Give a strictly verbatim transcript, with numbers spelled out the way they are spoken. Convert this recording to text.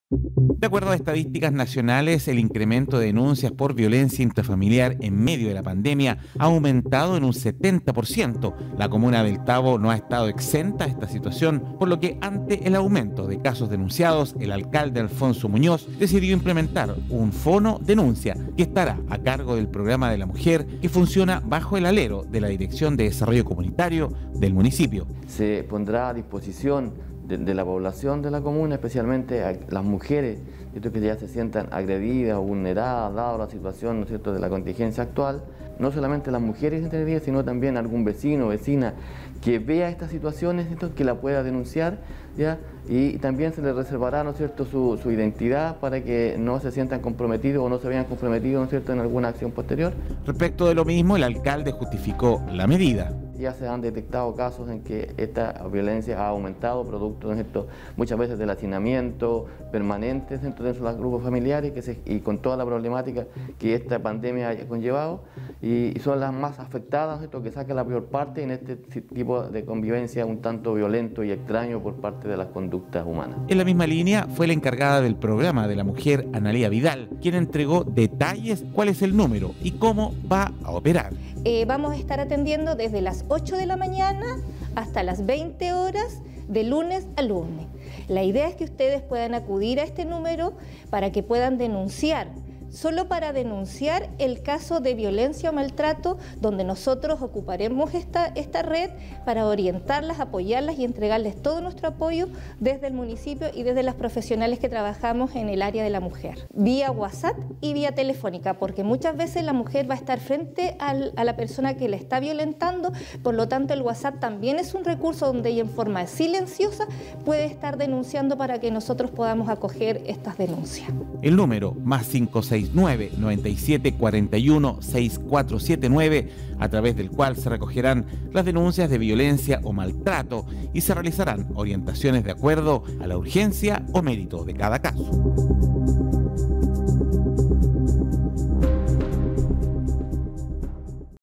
De acuerdo a estadísticas nacionales, el incremento de denuncias por violencia intrafamiliar en medio de la pandemia ha aumentado en un setenta por ciento. La comuna del Tabo no ha estado exenta a esta situación, por lo que ante el aumento de casos denunciados, el alcalde Alfonso Muñoz decidió implementar un fono denuncia que estará a cargo del programa de la mujer, que funciona bajo el alero de la Dirección de Desarrollo Comunitario del municipio. Se pondrá a disposición De, de la población de la comuna, especialmente a las mujeres, ¿cierto?, que ya se sientan agredidas o vulneradas, dado la situación, ¿no es cierto?, de la contingencia actual. No solamente las mujeres agredidas, sino también algún vecino o vecina que vea estas situaciones, ¿cierto?, que la pueda denunciar, ¿ya? Y también se les reservará, ¿no es cierto?, su, su identidad para que no se sientan comprometidos o no se vean comprometidos, ¿no es cierto?, en alguna acción posterior. Respecto de lo mismo, el alcalde justificó la medida. Ya se han detectado casos en que esta violencia ha aumentado, producto de esto, muchas veces del hacinamiento permanente dentro de los grupos familiares que se, y con toda la problemática que esta pandemia ha conllevado, y, y son las más afectadas, esto que saca la peor parte en este tipo de convivencia un tanto violento y extraño por parte de las conductas humanas. En la misma línea fue la encargada del programa de la mujer, Analía Vidal, quien entregó detalles cuál es el número y cómo va a operar. Eh, vamos a estar atendiendo desde las ocho de la mañana hasta las veinte horas, de lunes a lunes. La idea es que ustedes puedan acudir a este número para que puedan denunciar, solo para denunciar el caso de violencia o maltrato, donde nosotros ocuparemos esta, esta red para orientarlas, apoyarlas y entregarles todo nuestro apoyo desde el municipio y desde las profesionales que trabajamos en el área de la mujer, vía WhatsApp y vía telefónica, porque muchas veces la mujer va a estar frente al, a la persona que le está violentando, por lo tanto el WhatsApp también es un recurso donde ella en forma silenciosa puede estar denunciando para que nosotros podamos acoger estas denuncias. El número más cinco seis nueve, nueve siete cuatro uno, seis cuatro siete nueve, a través del cual se recogerán las denuncias de violencia o maltrato y se realizarán orientaciones de acuerdo a la urgencia o mérito de cada caso.